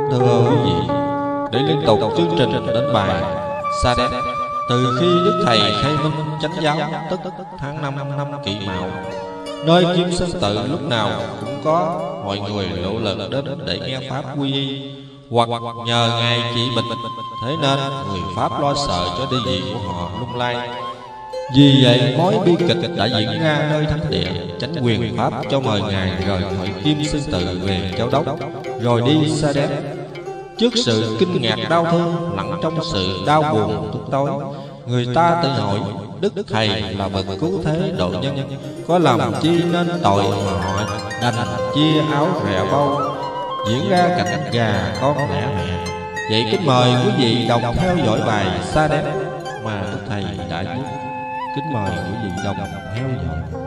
Thưa quý vị, để liên tục chương trình đến bài Sa Đéc từ khi Đức Thầy khai minh chánh giáo, tức tháng 5 năm Kỷ Mão, nơi Kim Sơn Tự lúc nào cũng có mọi người nỗ lực đến để nghe pháp quy y hoặc nhờ ngài trị bệnh. Thế nên người Pháp lo sợ cho đi vị của họ lung lay. Vì vậy mối bi kịch đã diễn ra nơi thánh địa. Chánh quyền Pháp cho mời ngài rời khỏi Kim Sơn Tự về Châu Đốc, rồi đi Sa Đéc. Trước sự kinh ngạc đau thương lẫn trong sự đau buồn tức tối, người ta tự hỏi Đức Thầy là bậc cứu thế độ nhân, có làm chi nên tội mà họ đành chia áo rẻ bâu, diễn ra cảnh gà con lẻ mẹ. Vậy kính mời quý vị đồng theo dõi bài Sa Đéc mà Đức Thầy đã viết. Kính mời quý vị đồng theo dõi.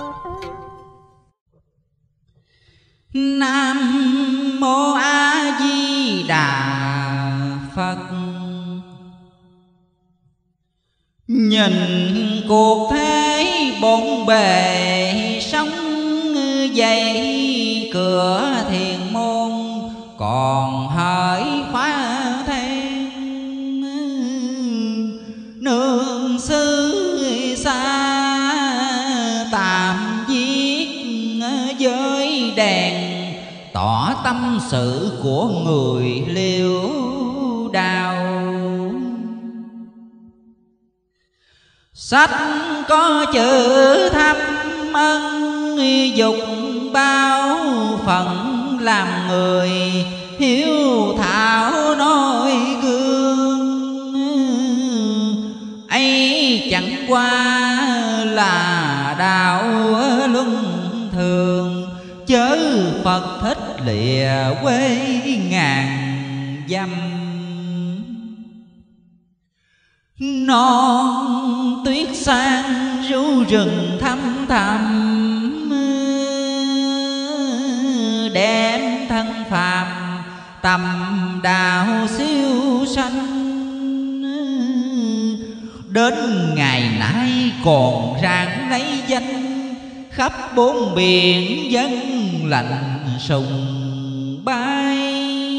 Nam mô A Di Đà Phật. Nhìn cuộc thế bộn bề sống dậy cửa thiền môn, còn hỡi khóa then nương xứ xa tạm viết với đèn, tỏ tâm sự của người liễu đào. Sách có chữ thăm ân dục bao phận, làm người hiếu thảo noi gương. Ấy chẳng qua là đạo luân thường, chớ Phật thích lìa quê ngàn dặm. Non tuyết sang ru rừng thăm thẳm, đem thân phàm tầm đạo siêu sanh. Đến ngày nay còn rạng lấy danh, khắp bốn biển dân lạnh sùng bay.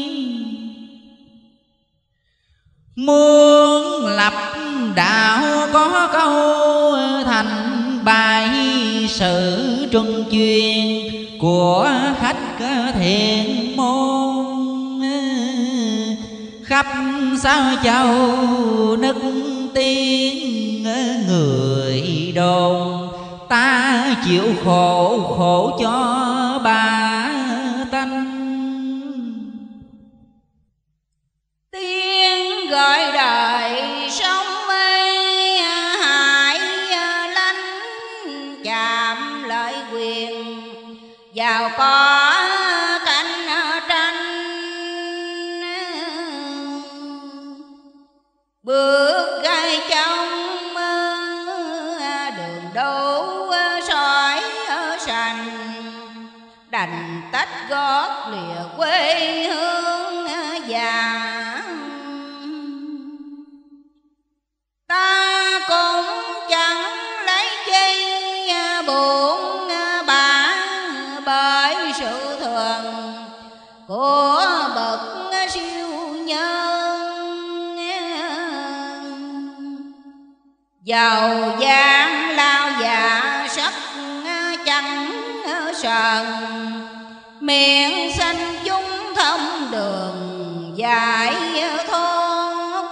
Muốn lập đạo có câu thành bài, sự truân chuyên của khách thiện môn. Khắp sao châu nức tiếng người đồn, ta chịu khổ khổ cho ba tánh. Tiếng gọi đời sông mây hải lánh, chạm lợi quyền giàu có cạnh tranh. Bước gai trong đường đấu sỏi sành, đành tách gót lìa quê hương già. Ta cũng chẳng lấy chi buồn bã, bởi sự thường của bậc siêu nhân. Giàu gian lao dạ sắc chẳng sờn, miệng xanh chúng thông đường giải thoát.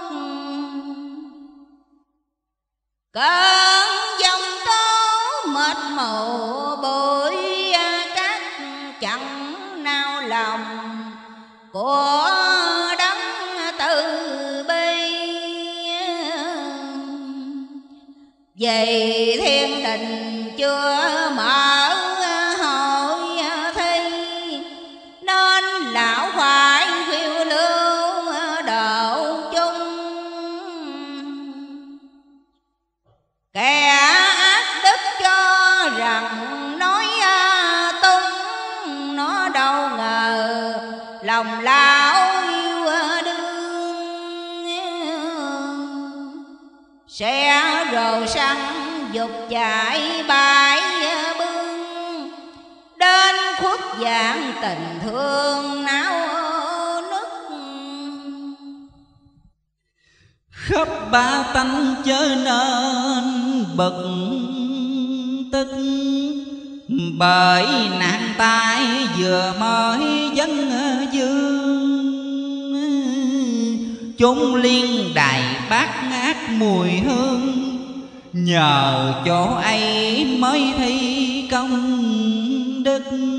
Cơn giông tố mệt mù bụi cát, chẳng nao lòng của đấng từ bi. Vì thiên đình chưa mở hội thi, nên lão phải phiêu lưu độ chung. Kẻ ác đức cho rằng nói tung, nó đâu ngờ lòng lão yêu đương. Sẽ rồ săn dục chạy bãi bưng, đến khuất dạng tình thương náo nức. ba tánh chớ nên bực tức, bởi nạn tai vừa mới dân dương. Chốn liên đài bát ngát mùi hương, nhờ chỗ ấy mới thi công đức.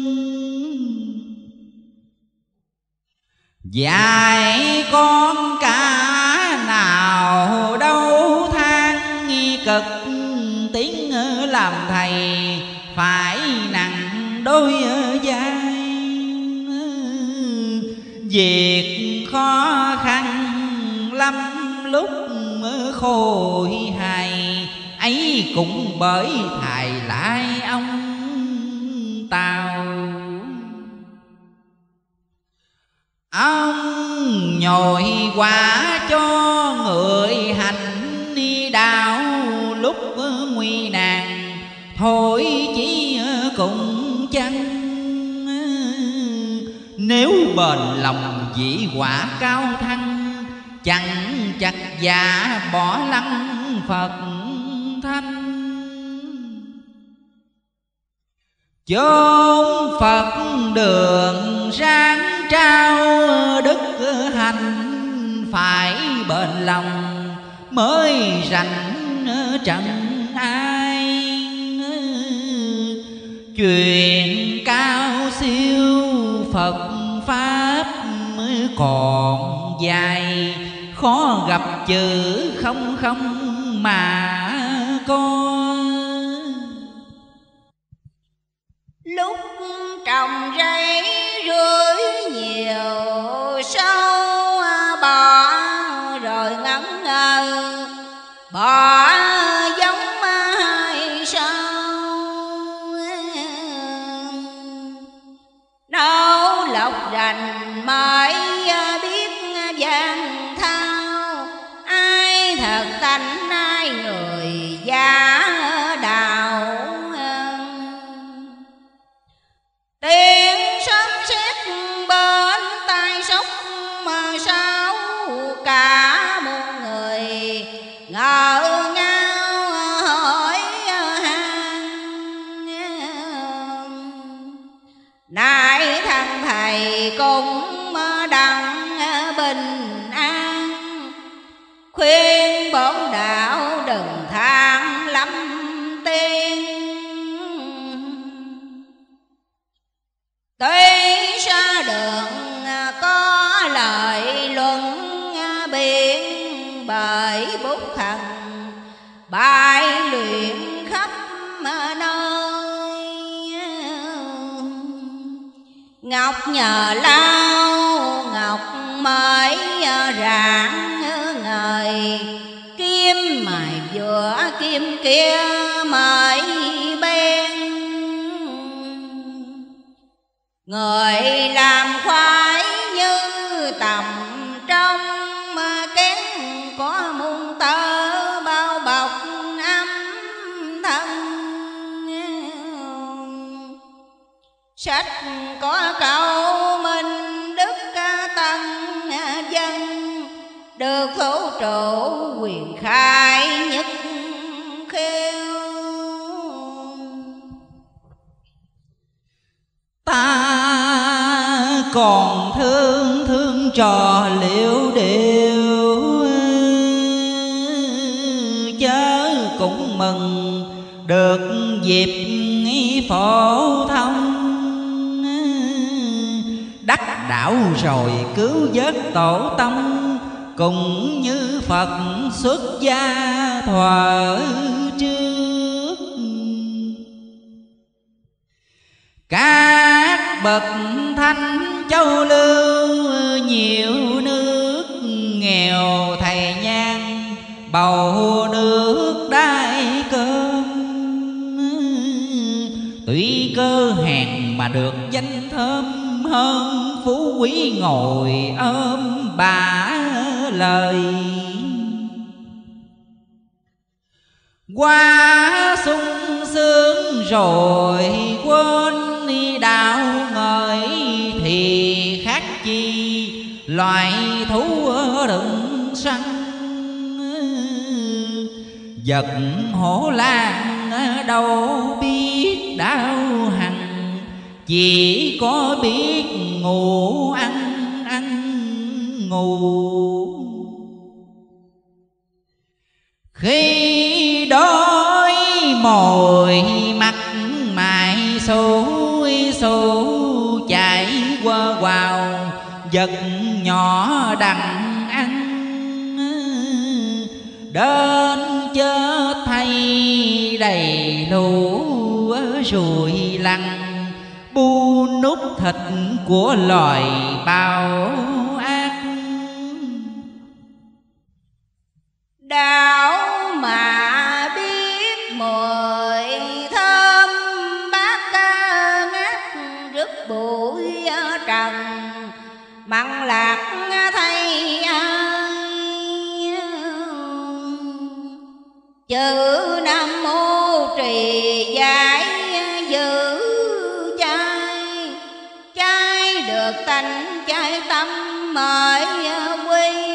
Dạy con cả nào đâu than nghi cực, tiếng làm thầy phải nặng đôi vai. Việc khó khăn lắm lúc khôi hài, ấy cũng bởi thầy lại ông Tàu. Ông nhồi quả cho người hành đạo, lúc nguy nạn thôi chỉ cùng chăng. Nếu bền lòng dĩ quả cao thăng, chẳng chặt dạ bỏ lăng Phật thanh. Chốn Phật đường ráng trao đức hành, phải bền lòng mới rành trận ai. Chuyện cao siêu Phật Pháp còn dài, khó gặp chữ không không mà coi. Lúc trồng rẫy rưới nhiều sâu, bỏ rồi ngẩn ngơ bỏ giống hay sao. Nấu lộc rành mới biết vàng thao, ai thật tánh ai người giả đạo. Tiếng sấm sét bên tai sóc mà sao, cả muôn người ngỡ ngao hỏi han. Nay thằng thầy cũng đặng bình an, khuyên bổn đạo đừng than lắm tiếng. Tuy xa đường có lời luận biện, bởi bút thần bài luyện khắp nơi. Ngọc nhờ lao ngọc mới rạng ngời, kim mài vừa kim kia mới bên. Người làm khoái như tầm trong kén, có muôn tơ bao bọc âm thân. Sách có câu minh đức tân dân, được thủ trụ quyền khai nhất khiêu. Ta còn thương thương trò liễu điệu, chớ cũng mừng được dịp phổ thông. Đắc đạo rồi cứu vớt tổ tông, cũng như Phật xuất gia thuở trước. Các bậc thánh châu lưu nhiều nước, nghèo thầy nhang bầu nước đai cơm. Tuy cơ hèn mà được danh thơm hơn, phú quý ngồi ôm bả lời. Qua sung sướng rồi quên đạo ngời, thì khác chi loài thú đừng săn. Vật hổ lang đâu biết đau hằn, chỉ có biết ngủ ăn ngủ. Khi đói mồi mặt mày xui xù chạy qua vào, vật nhỏ đặng ăn đến chết thay đầy lũ ruồi lằn, bu nút thịt của loài bao ác. Đạo mà biết mùi thơm bát ca ngát rứt bụi trần, mặn lạc thay ai chữ Nam Mô trì giải giữ trai, trai được tánh trai tâm mới quy.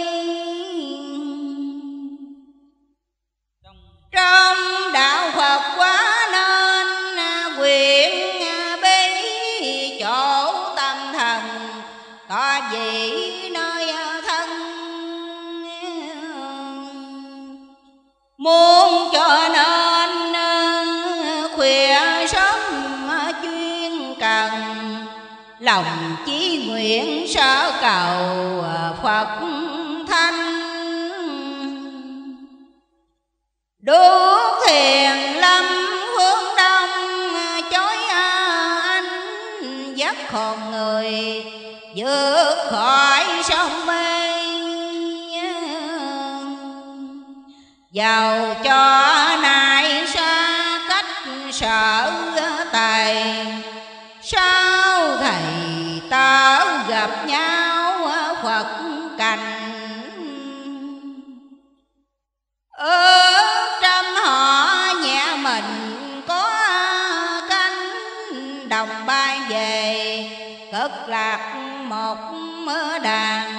Trong đạo Phật quá nên quyền bí, chỗ tâm thần có gì nơi thân. Muốn cho nên khuya sớm chuyên cần, lòng chí nguyện sở cầu Phật thanh. Đuốc thiền lâm hướng đông, chói ánh dắt hồn người vượt khỏi sông mê. Dầu cho nay xa cách sở tài, sao thầy tớ gặp nhau Phật cành. Trăm họ nhẹ mình có cánh, đồng bay về cực lạc một đàn.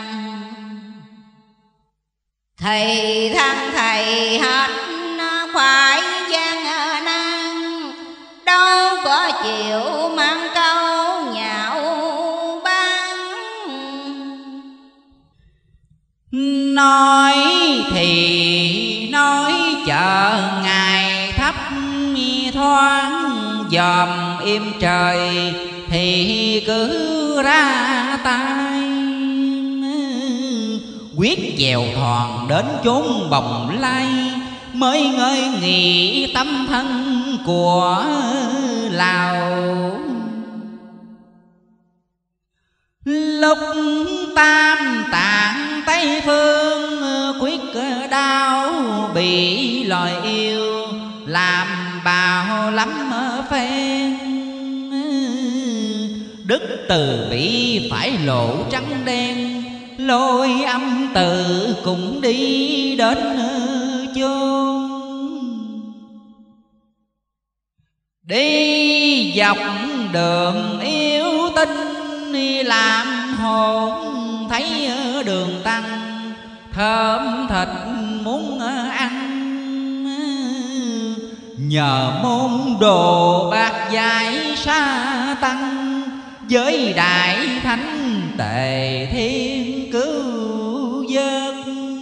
Thầy thăng thầy hết phải gian nan, đâu có chịu mang câu nhạo ban. Nói thì nói chờ ngày thấp thoáng, dòm im trời thì cứ ra tay. Quyết chèo thòn đến chốn bồng lai, mới ngơi nghĩ tâm thân của Lào. Lúc tam tạng Tây phương, quyết đau bị loài yêu làm bào lắm phen. Đức từ bi phải lộ trắng đen, lôi âm từ cũng đi đến chốn. Đi dọc đường yêu tinh, làm hồn thấy đường tăng thơm thịt muốn ăn. Nhờ môn đồ bạc giải sa tăng, với đại thánh tề thiên cứu vớt.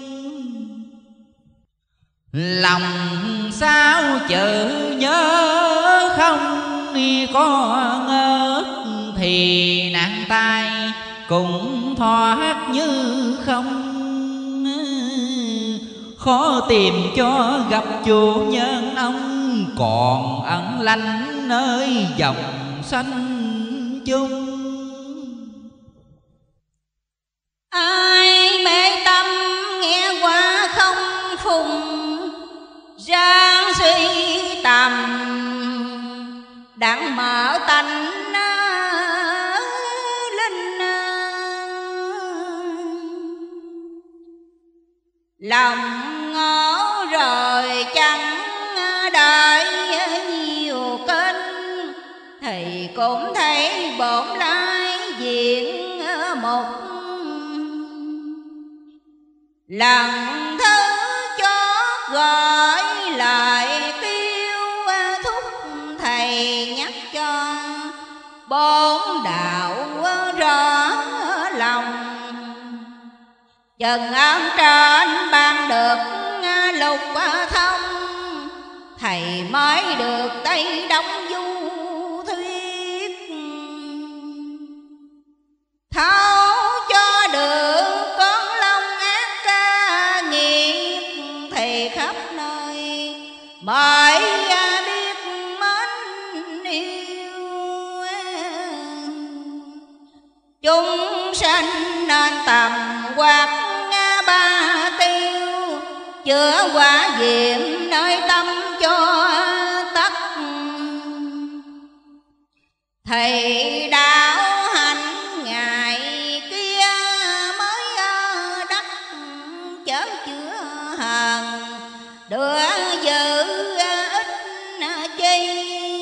Lòng sao chữ nhớ không có ngớt, thì nạn tai cũng thoát như không. Khó tìm cho gặp chủ nhân ông, còn ẩn lánh nơi dòng sanh chung. Ai mê tâm nghe qua không phùng, giang suy tầm đặng mở tánh linh. Lòng ngó rồi chẳng đợi nhiều kênh, thì cũng thấy bổn lai diện một lần thứ chót gọi là cho bốn đạo rõ lòng. Trần ơn trên ban được lục thông, thầy mới được Tây Đông du thuyết. Thấu cho được con long ác ca nghiệt, thì khắp nơi mới biết mến yêu. Chúng sanh nên tầm quạt ba tiêu, chữa quả diệm nơi tâm cho tất. Thầy đạo hành ngày kia mới đắc, chớ chữa hờn đưa giữ ít chi.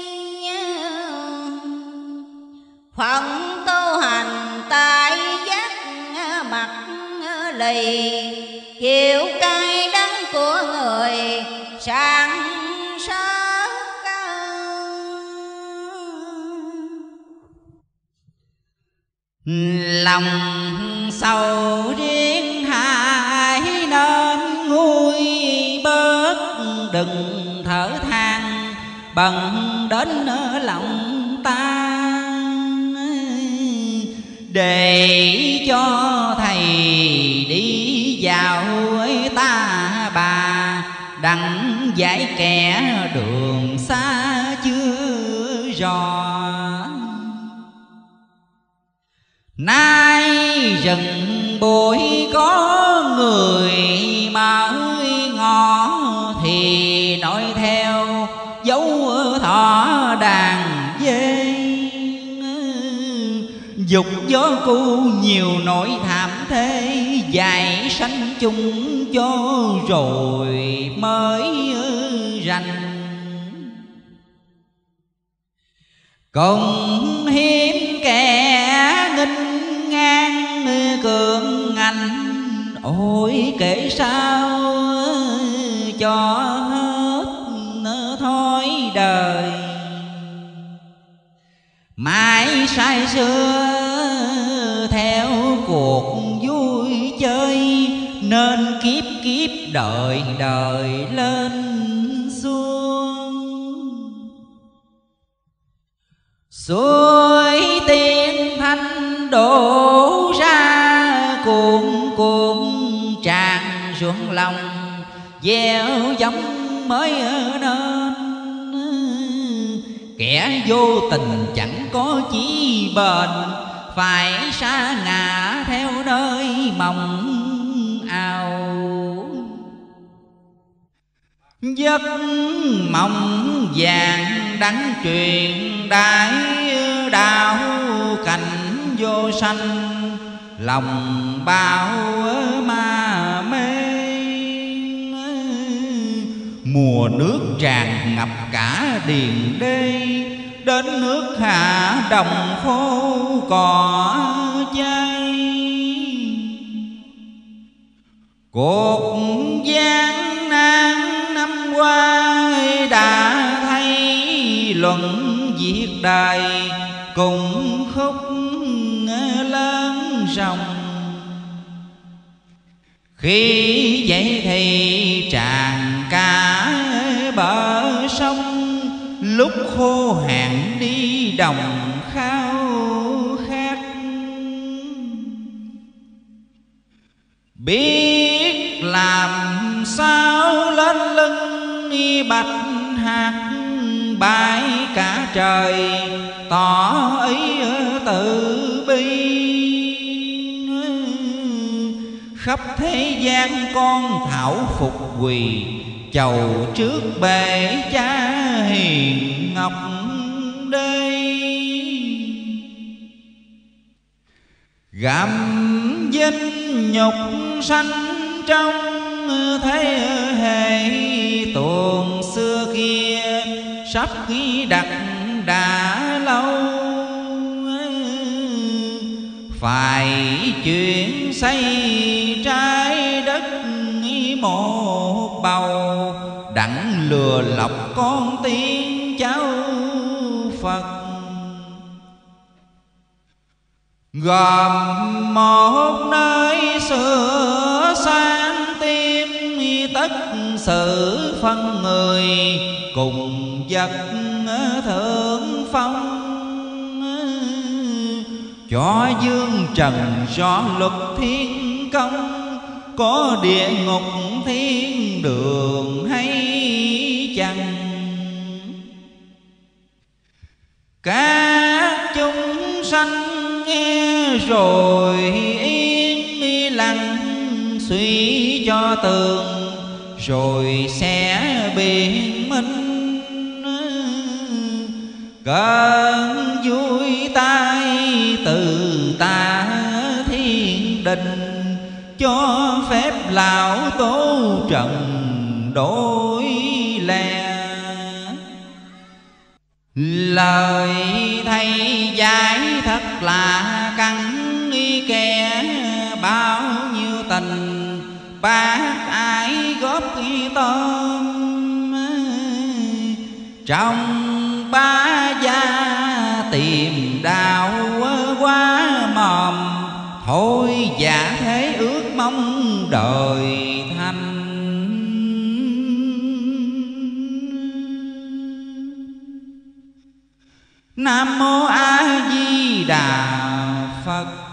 Phận tu hành tại giác mặt lì, chịu cay đắng của người sáng suốt. Lòng sầu riêng hại nên nguôi bớt, đừng thở than bận đến lòng ta. Để cho thầy đi vào ta bà, đặng giải kẻ đường xa chưa rõ. Nay rừng bụi có người mới ngõ, thì nói theo dấu thọ đàn dê. Dục gió cu nhiều nỗi thảm thế, dạy sanh chung cho rồi mới rành. Cùng hiếm kẻ nghinh ngang cường ngành, ôi kể sao cho hết thói đời. Mãi say xưa theo cuộc vui chơi, nên kiếp kiếp đời đời lên xuống. Suối tiên thanh đổ ra cuồn cuộn tràn xuống lòng, gieo giống mới nên. Kẻ vô tình chẳng có chí bền, phải sa ngã theo nơi mộng ảo. Giấc mộng vàng đắng truyền đại đạo, cảnh vô sanh lòng bao ma mê. Mùa nước tràn ngập cả điền đê, đến nước hạ đồng khô cỏ cháy. Cuộc gian nan năm qua đã thấy, luận việc đời cùng khúc lớn rồng. Khi vậy thì tràn cả bờ sông, lúc khô hạn đi đồng khao khát. Biết làm sao lên lưng bạch hạt, bãi cả trời tỏ ý từ bi. Khắp thế gian con thảo phục quỳ, chầu trước bệ cha hiền ngọc đây. Gặm vinh nhục sanh trong thế hệ, tuồng xưa kia sắp ghi đặt đã lâu. Phải chuyển xây trái đất một bầu, đặng lừa lọc con tiên cháu Phật. Phật. Gồm một nơi sửa sang tim, tất sự phân người cùng vật thượng phong. Cho dương trần rõ luật thiên công, có địa ngục thiên đường hay chăng? Các chúng sanh nghe rồi yên lặng, suy cho tường rồi sẽ biện minh. Cơn vui tai từ ta thiên đình, cho phép lão tố trần đổi lẽ. Lời thầy dạy thật là căn, kẻ bao nhiêu tình bác ái góp tôm. Trong ba gia tìm đạo quá mòm, thôi giả thế ước mong đời thanh. Nam mô A Di Đà Phật.